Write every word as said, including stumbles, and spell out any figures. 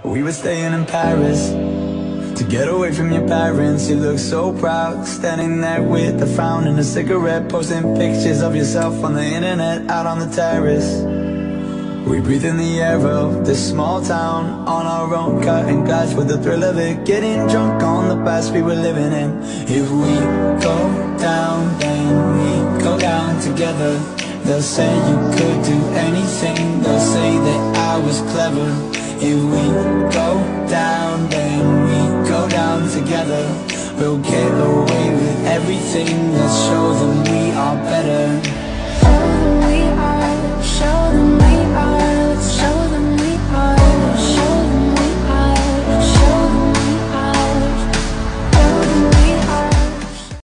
We were staying in Paris to get away from your parents. You look so proud, standing there with a frown and a cigarette, posting pictures of yourself on the internet, out on the terrace. We breathe in the air of this small town, on our own, cutting glass with the thrill of it, getting drunk on the past we were living in. If we go down, then we go down together. They'll say you could do anything, they'll say that I was clever. If we go down, then we go down together. We'll get away with everything, let's show them we are